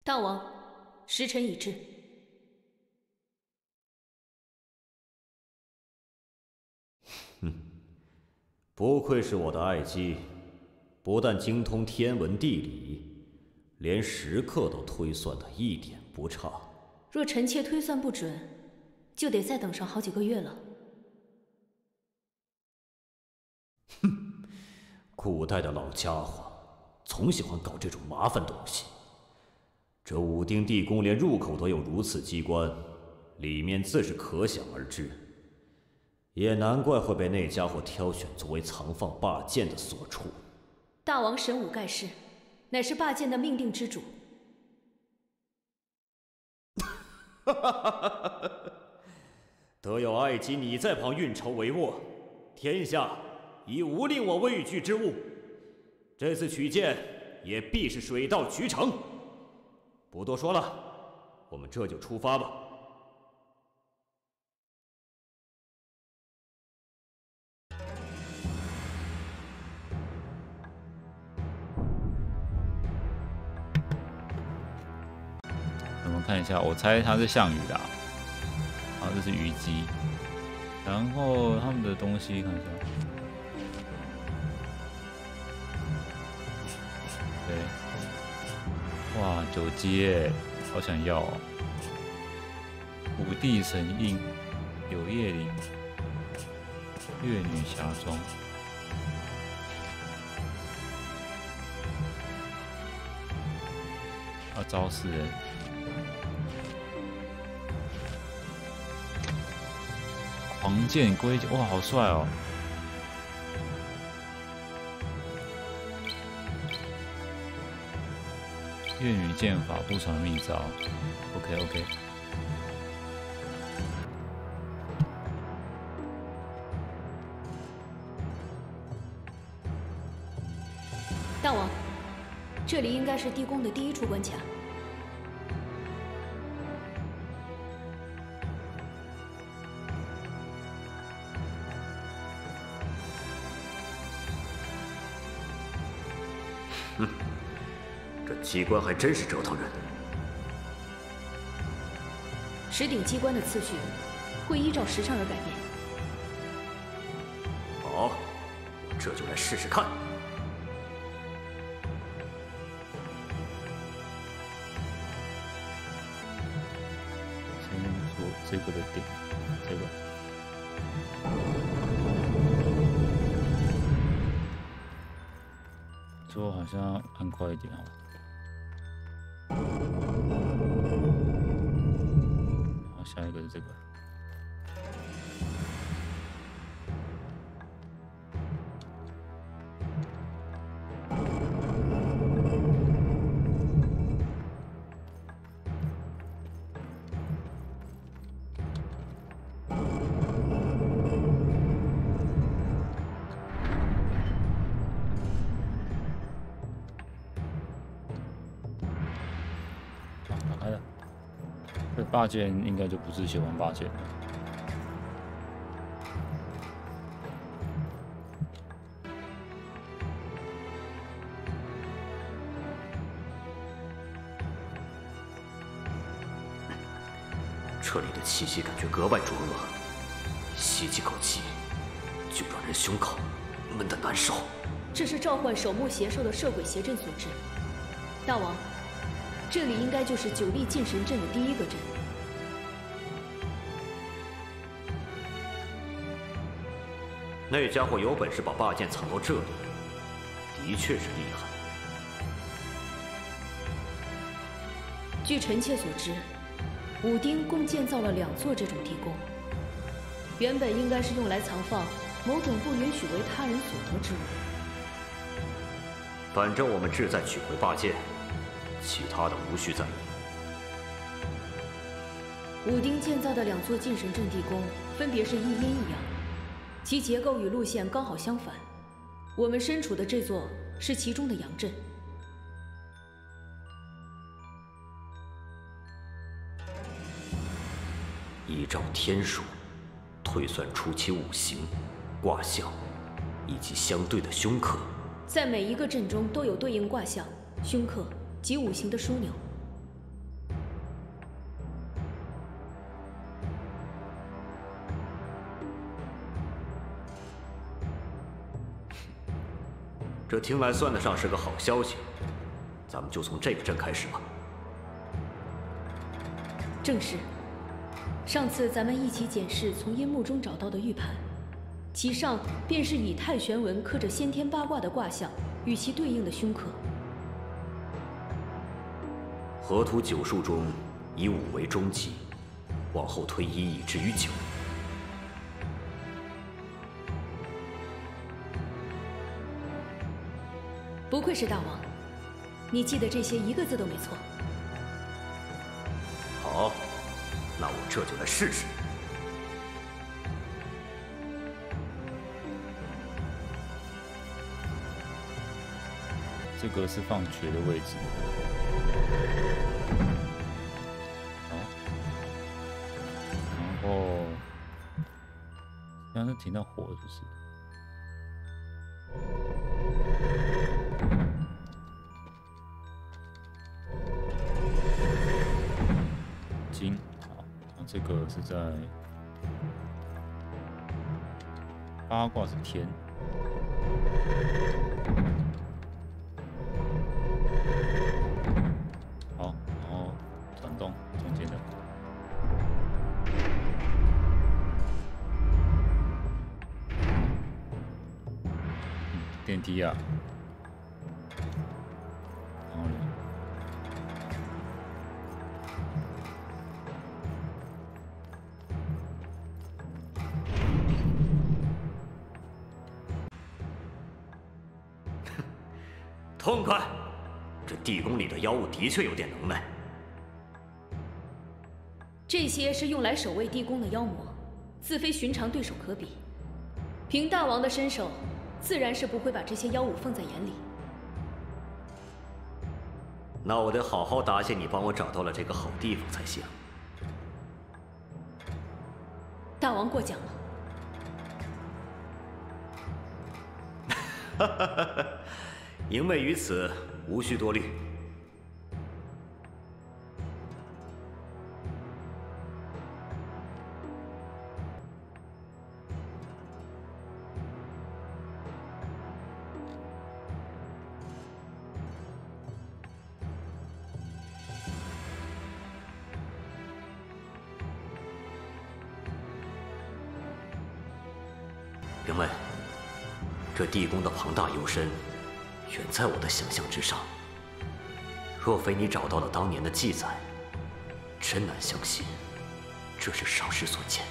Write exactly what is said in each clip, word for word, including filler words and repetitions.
大王，时辰已至。 哼，不愧是我的爱姬，不但精通天文地理，连时刻都推算得一点不差。 若臣妾推算不准，就得再等上好几个月了。 哼，古代的老家伙总喜欢搞这种麻烦东西。 这武丁地宫连入口都有如此机关，里面自是可想而知。也难怪会被那家伙挑选作为藏放霸剑的所处。 大王神武盖世，乃是霸剑的命定之主。 哈哈哈哈哈！得有爱姬你在旁运筹帷幄，天下已无令我畏惧之物。这次取剑也必是水到渠成。 不多说了，我们这就出发吧。 我们看一下，我猜它是项羽啦，然后这是虞姬，然后他们的东西看一下，对。 哇，九阶，好想要哦！五帝神印，柳叶林，月女侠装，要招死人！狂剑龟甲，哇，好帅哦！ 月女剑法不传秘招 ，OK OK。 大王，这里应该是地宫的第一处关卡。 哼。 这机关还真是折腾人。 石鼎机关的次序会依照时辰而改变。 好，我这就来试试看。 先做这个的顶，这个。 做好像很快一点哦。好，下一个是这个。霸剑应该就不是喜欢霸剑了。 这里的气息感觉格外灼热，吸几口气就让人胸口闷得难受。 这是召唤守墓邪兽的摄鬼邪阵所致。大王，这里应该就是九力禁神阵的第一个阵。 那家伙有本事把霸剑藏到这里，的确是厉害。 据臣妾所知，武丁共建造了两座这种地宫，原本应该是用来藏放某种不允许为他人所得之物。 反正我们志在取回霸剑，其他的无需在意。 武丁建造的两座禁神阵地宫，分别是一阴一阳。 其结构与路线刚好相反，我们身处的这座是其中的阳阵。 依照天数，推算出其五行、卦象以及相对的凶克。 在每一个阵中都有对应卦象、凶克及五行的枢纽。 这听来算得上是个好消息，咱们就从这个阵开始吧。 正是。上次咱们一起检视从阴幕中找到的玉盘，其上便是以太玄纹刻着先天八卦的卦象与其对应的凶克。 河图九数中以五为中极，往后推一以至于九。 不愧是大王，你记得这些一个字都没错。 好，那我这就来试试。 这个是放瘸的位置。好，然后刚刚停到火就是。金，好，那这个是在八卦是天。好，然后转动中间的。嗯，电梯啊。然后呢？ 痛快！这地宫里的妖物的确有点能耐。 这些是用来守卫地宫的妖魔，自非寻常对手可比。凭大王的身手，自然是不会把这些妖物放在眼里。 那我得好好答谢你帮我找到了这个好地方才行。 大王过奖了。 哈哈哈哈！迎媚于此，无需多虑。迎媚，这地宫的庞大幽深，远在我的想象之上。若非你找到了当年的记载，真难相信这是伤时所见。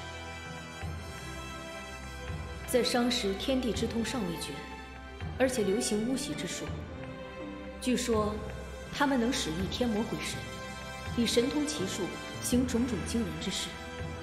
在商时，天地之通尚未绝，而且流行巫习之术。据说，他们能使役天魔鬼神，以神通奇术行种种惊人之事。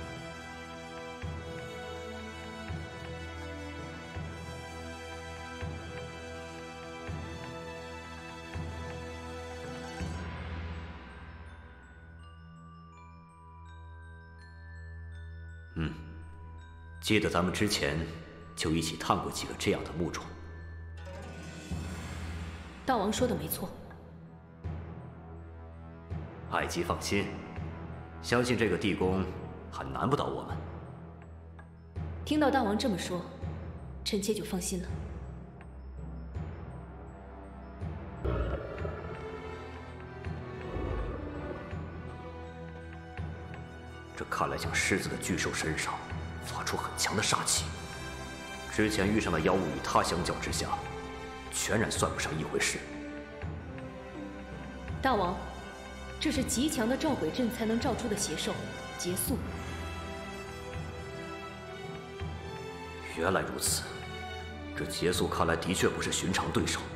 嗯，记得咱们之前就一起探过几个这样的墓冢。 大王说的没错。 爱姬放心，相信这个地宫还难不倒我们。 听到大王这么说，臣妾就放心了。 这看来像狮子的巨兽身上发出很强的煞气，之前遇上的妖物与它相较之下，全然算不上一回事。 大王，这是极强的召鬼阵才能召出的邪兽劫宿。 原来如此，这劫宿看来的确不是寻常对手。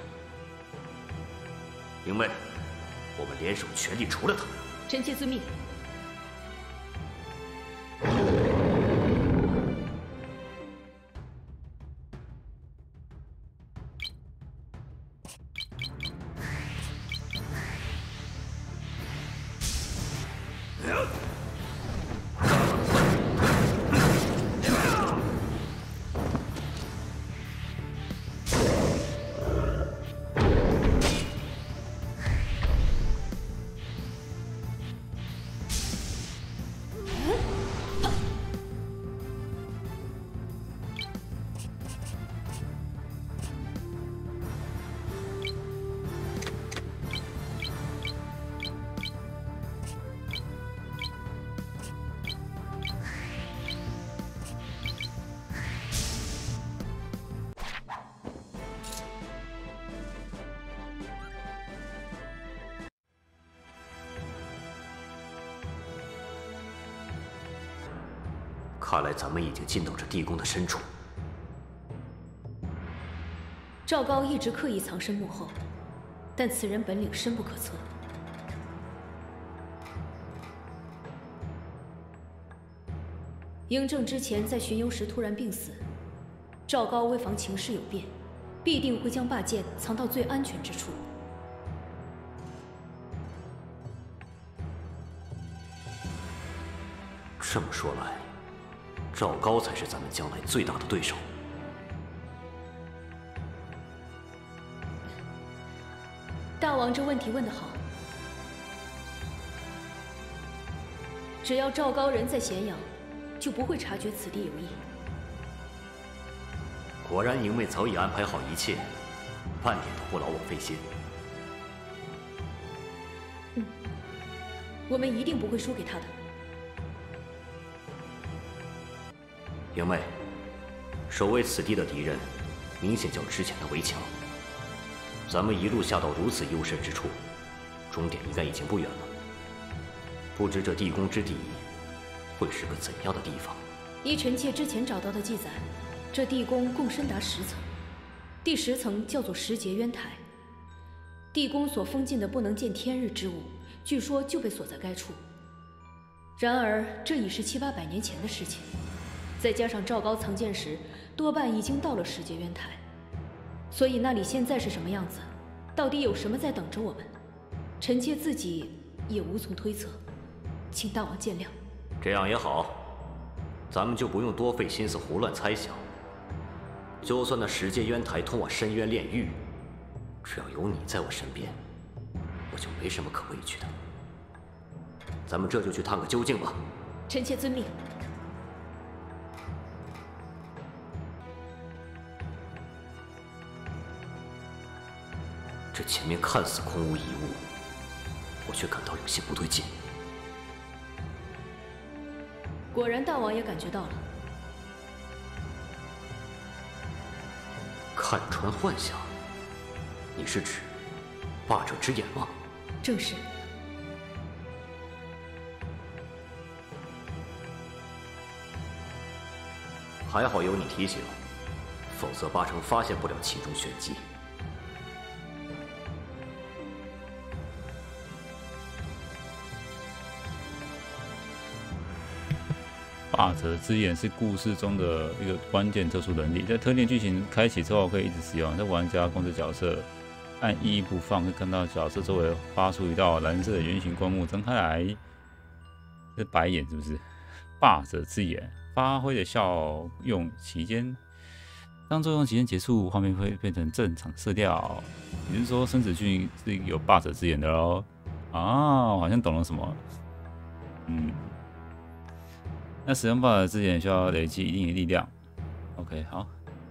迎媚，我们联手全力除了他。 臣妾遵命。 看来咱们已经进到这地宫的深处。 赵高一直刻意藏身幕后，但此人本领深不可测。嬴政之前在巡游时突然病死，赵高为防情势有变，必定会将霸剑藏到最安全之处。 这么说来，赵高才是咱们将来最大的对手。 大王这问题问得好。只要赵高人在咸阳，就不会察觉此地有异。 果然，营妹早已安排好一切，半点都不劳我费心。 嗯，我们一定不会输给他的。 营妹，守卫此地的敌人，明显较之前的为强。咱们一路下到如此幽深之处，终点应该已经不远了。不知这地宫之底，会是个怎样的地方？ 依臣妾之前找到的记载，这地宫共深达十层，第十层叫做十节渊台。地宫所封禁的不能见天日之物，据说就被锁在该处。然而这已是七八百年前的事情，再加上赵高藏剑时，多半已经到了十节渊台，所以那里现在是什么样子，到底有什么在等着我们，臣妾自己也无从推测，请大王见谅。 这样也好，咱们就不用多费心思胡乱猜想。就算那十阶渊台通往深渊炼狱，只要有你在我身边，我就没什么可畏惧的。咱们这就去探个究竟吧。 臣妾遵命。 这前面看似空无一物，我却感到有些不对劲。 果然，大王也感觉到了。 看穿幻象，你是指霸者之眼吗？ 正是。 还好有你提醒，否则八成发现不了其中玄机。 霸者之眼是故事中的一个关键特殊能力，在特定剧情开启之后可以一直使用。在玩家控制角色按 E 不放，会看到角色周围发出一道蓝色的圆形光幕，睁开来，这白眼是不是？霸者之眼发挥的效用期间，当作用期间结束，画面会变成正常色调。也就是说，生子俊是有霸者之眼的喽。啊，我好像懂了什么。嗯。那使用霸者之眼需要累积一定的力量。OK， 好。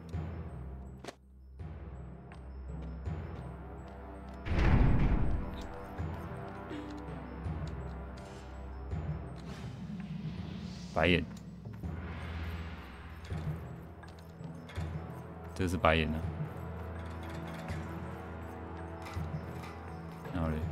白眼，这是白眼呢、啊。然后嘞。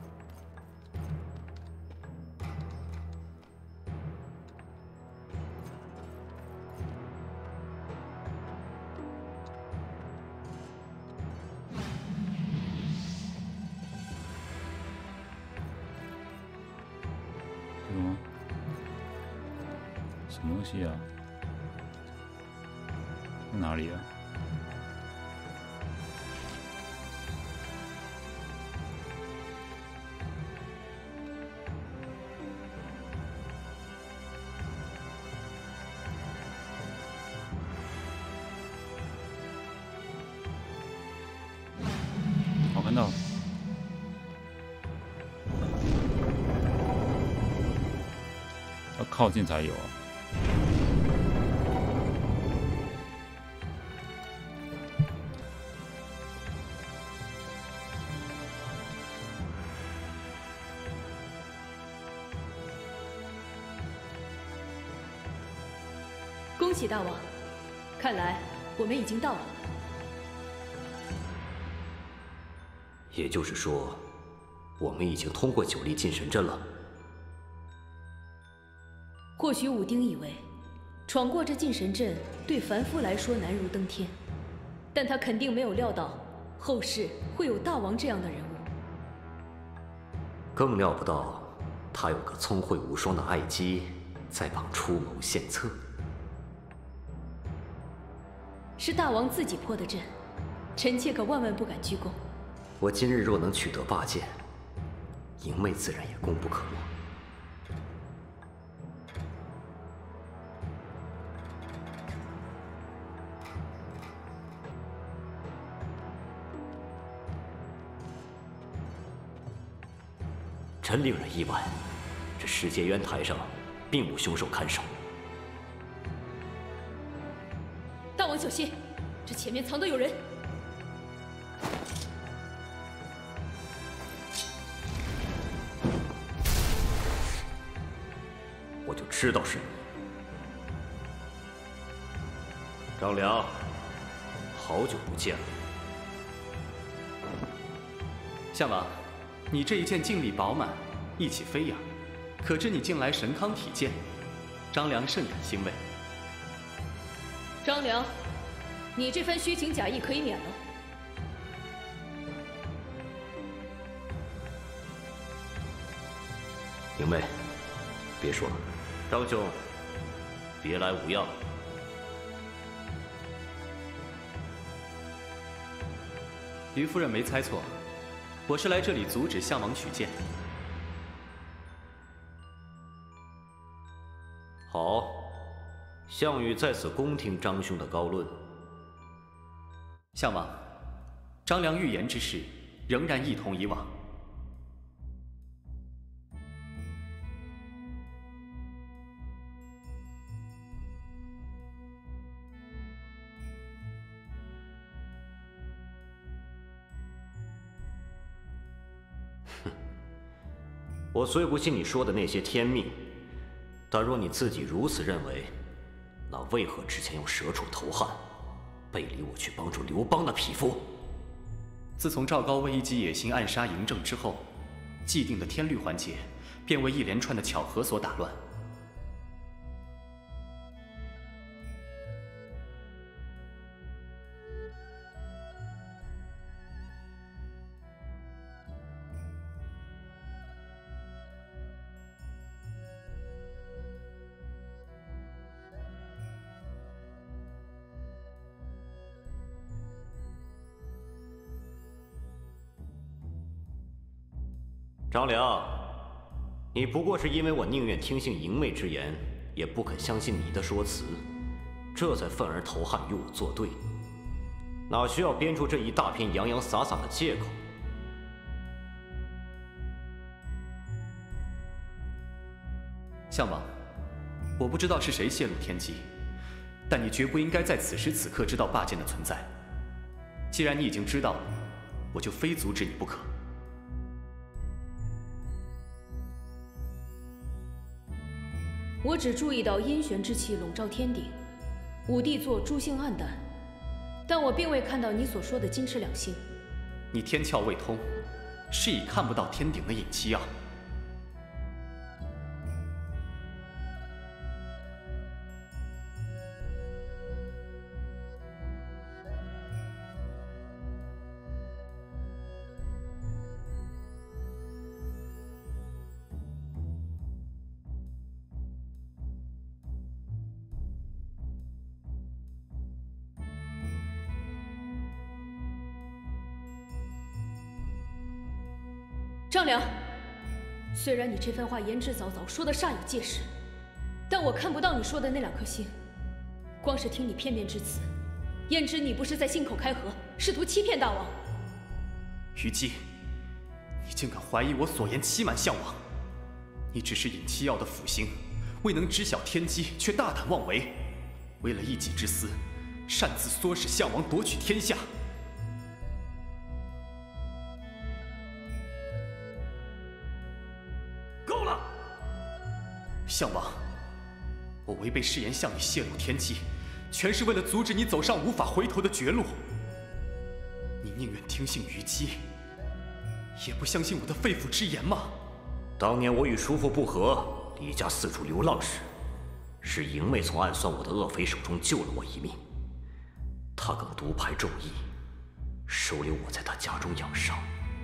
什么东西啊？在哪里啊？我看到了。要靠近才有啊。 恭喜大王，看来我们已经到了。 也就是说，我们已经通过九力进神阵了。 或许武丁以为， 闯过这禁神阵，对凡夫来说难如登天，但他肯定没有料到后世会有大王这样的人物， 更料不到他有个聪慧无双的爱姬在旁出谋献策。 是大王自己破的阵，臣妾可万万不敢居功。 我今日若能取得霸剑，莹妹自然也功不可没。真令人意外，这世界渊台上并无凶手看守。 大王小心，这前面藏的有人。 我就知道是你，张良，好久不见了。 相王，你这一剑劲力饱满，意气飞扬，可知你近来神康体健，张良甚感欣慰。 张良，你这番虚情假意可以免了。 莹妹，别说了。张兄，别来无恙。 于夫人没猜错，我是来这里阻止项王取剑。 好，项羽在此恭听张兄的高论。 项王，张良预言之事，仍然一同以往。 我虽不信你说的那些天命，但若你自己如此认为，那为何之前用蛇处投汉，背离我去帮助刘邦的匹夫？ 自从赵高为一己野心暗杀嬴政之后，既定的天律环节便为一连串的巧合所打乱。 张良，你不过是因为我宁愿听信莹妹之言，也不肯相信你的说辞，这才愤而投汉与我作对，哪需要编出这一大篇洋洋洒洒的借口？ 项王，我不知道是谁泄露天机，但你绝不应该在此时此刻知道霸剑的存在。既然你已经知道了，我就非阻止你不可。 我只注意到阴玄之气笼罩天顶，五帝座诸星暗淡，但我并未看到你所说的金翅两星。 你天窍未通，是已看不到天顶的隐期啊！ 张良，虽然你这番话言之凿凿，说的煞有介事，但我看不到你说的那两颗星。光是听你片面之词，焉知你不是在信口开河，试图欺骗大王？ 虞姬，你竟敢怀疑我所言欺瞒项王？你只是尹七曜的辅星，未能知晓天机，却大胆妄为，为了一己之私，擅自唆使项王夺取天下。够了！项王，我违背誓言向你泄露天机，全是为了阻止你走上无法回头的绝路。你宁愿听信虞姬，也不相信我的肺腑之言吗？ 当年我与叔父不和，离家四处流浪时， 是莹妹从暗算我的恶匪手中救了我一命。她更独排众议，收留我在她家中养伤。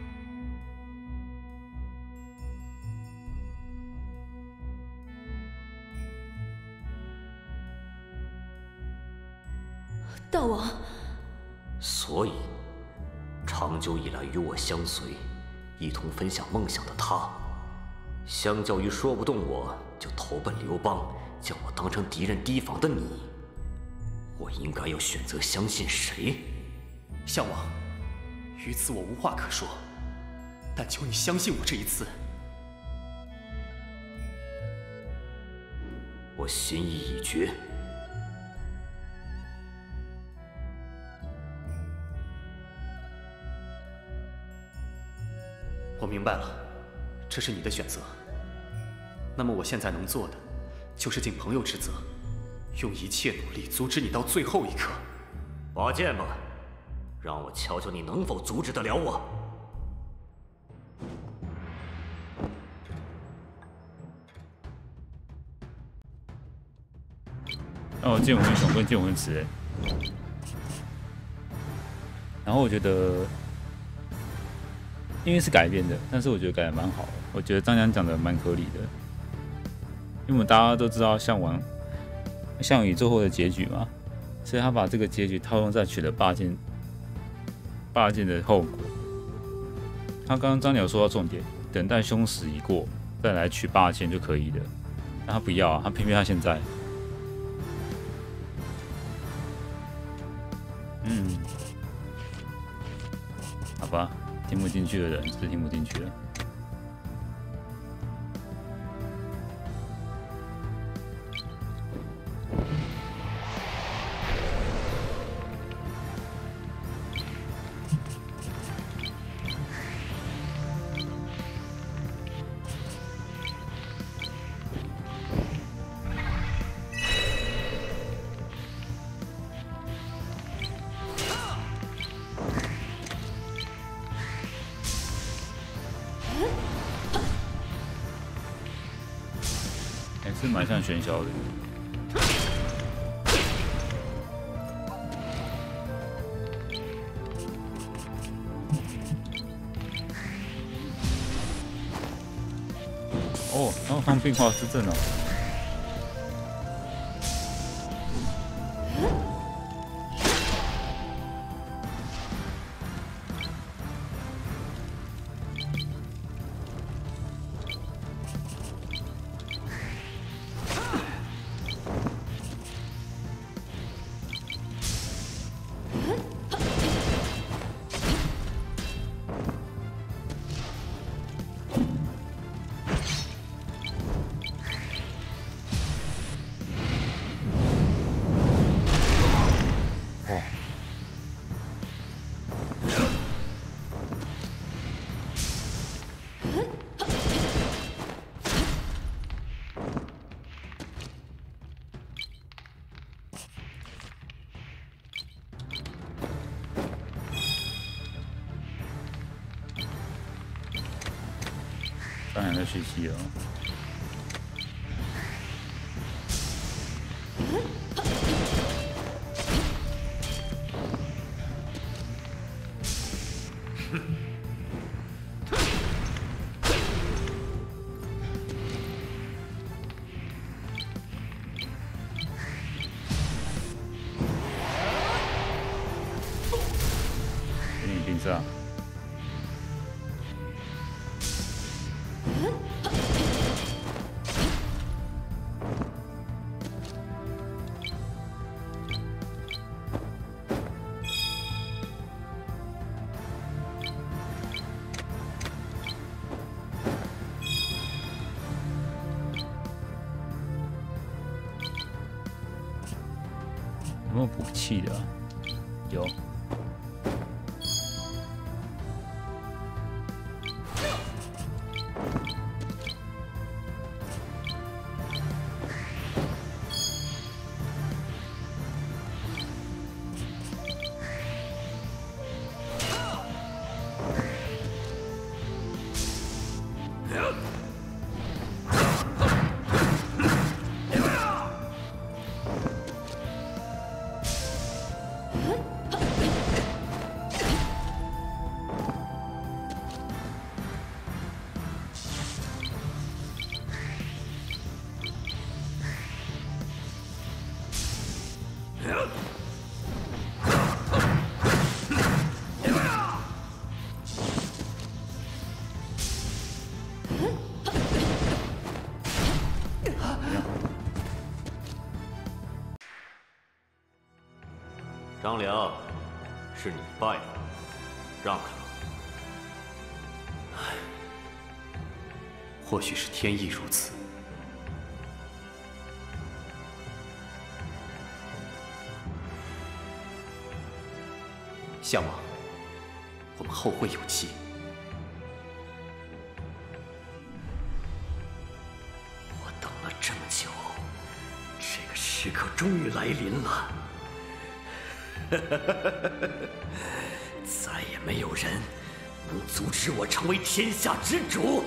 大王， 所以，长久以来与我相随，一同分享梦想的他，相较于说不动我就投奔刘邦，将我当成敌人提防的你，我应该要选择相信谁？ 项王，于此我无话可说，但求你相信我这一次。 我心意已决。 我明白了，这是你的选择。那么我现在能做的，就是尽朋友之责，用一切努力阻止你到最后一刻。 拔剑吧，让我瞧瞧你能否阻止得了我。 哦，剑魂雄跟剑魂雌，然后我觉得。因为是改编的，但是我觉得改的蛮好的。我觉得张良讲的蛮合理的，因为我们大家都知道项王、项羽最后的结局嘛，所以他把这个结局套用在取得霸剑、霸剑的后果。他刚刚张鸟说到重点，等待凶死已过再来取霸剑就可以了，但他不要、啊，他偏偏他现在，嗯，好吧。听不进去的人是听不进去了。是蛮像玄霄的。哦，然后放变化失阵哦。当然在学习了。给你冰上。有没有补气的、啊？有。 张良，是你败了，让开吧。 唉，或许是天意如此。项王，我们后会有期。 我等了这么久，这个时刻终于来临了。再也没有人能阻止我成为天下之主。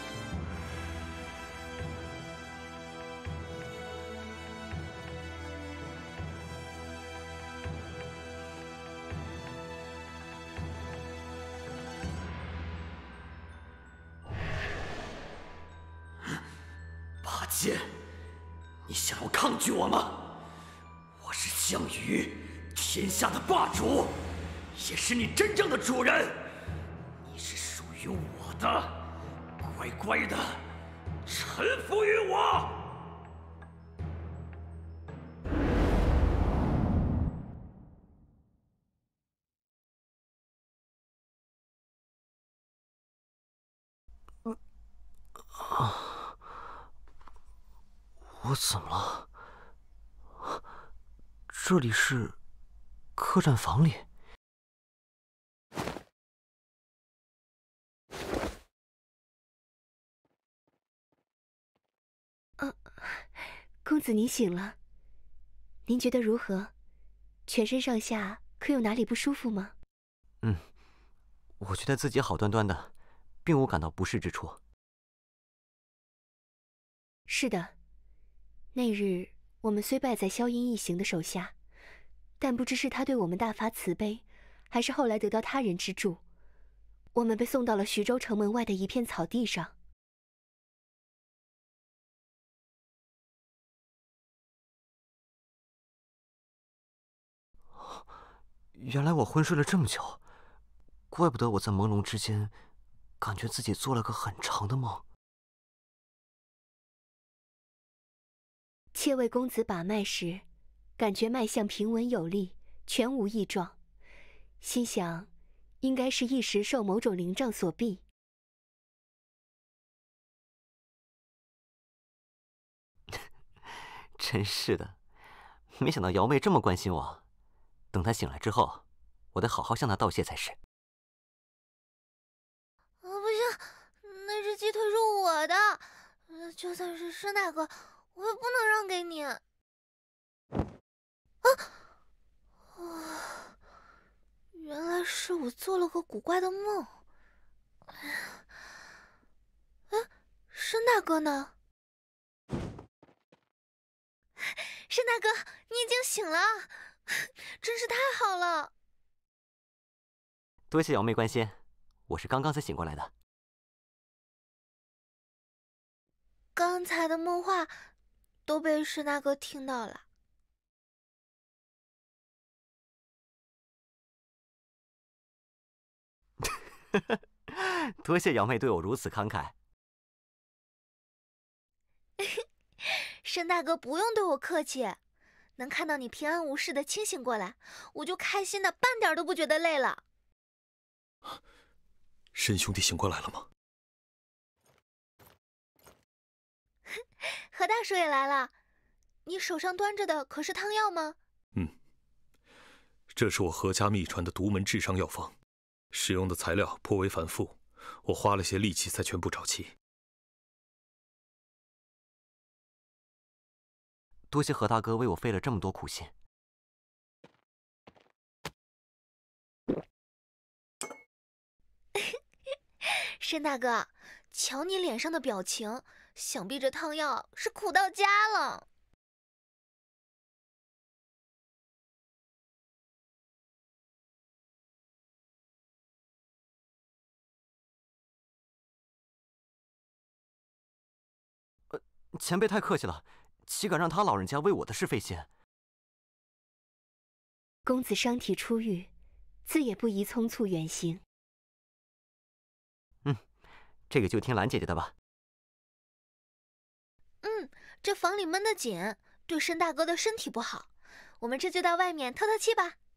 八戒，你想要抗拒我吗？我是项羽，天下的霸主，也是你真正的主人。你是属于我的，乖乖的臣服于我。 我怎么了？这里是客栈房里。 啊，公子您醒了，您觉得如何？全身上下可有哪里不舒服吗？ 嗯，我觉得自己好端端的，并无感到不适之处。 是的。那日我们虽败在萧音一行的手下，但不知是他对我们大发慈悲，还是后来得到他人之助，我们被送到了徐州城门外的一片草地上。 原来我昏睡了这么久，怪不得我在朦胧之间，感觉自己做了个很长的梦。 妾为公子把脉时，感觉脉象平稳有力，全无异状，心想，应该是一时受某种灵障所蔽。 真是的，没想到瑶妹这么关心我。等她醒来之后，我得好好向她道谢才是。 啊，不行，那只鸡腿是我的，就算是申大哥，我也不能让给你。啊！啊！原来是我做了个古怪的梦。哎，申大哥呢？申大哥，你已经醒了，真是太好了。 多谢瑶妹关心，我是刚刚才醒过来的。 刚才的梦话都被申大哥听到了。 多谢瑶妹对我如此慷慨。 申大哥不用对我客气，能看到你平安无事的清醒过来，我就开心的半点都不觉得累了。 申兄弟醒过来了吗？ 何大叔也来了，你手上端着的可是汤药吗？ 嗯，这是我何家秘传的独门治伤药方，使用的材料颇为繁复，我花了些力气才全部找齐。 多谢何大哥为我费了这么多苦心。 申大哥，瞧你脸上的表情，想必这汤药是苦到家了。 呃，前辈太客气了。岂敢让他老人家为我的事费心？ 公子伤体初愈，自也不宜匆促远行。 嗯，这个就听兰姐姐的吧。 嗯， 这房里闷得紧，对申大哥的身体不好。我们这就到外面透透气吧。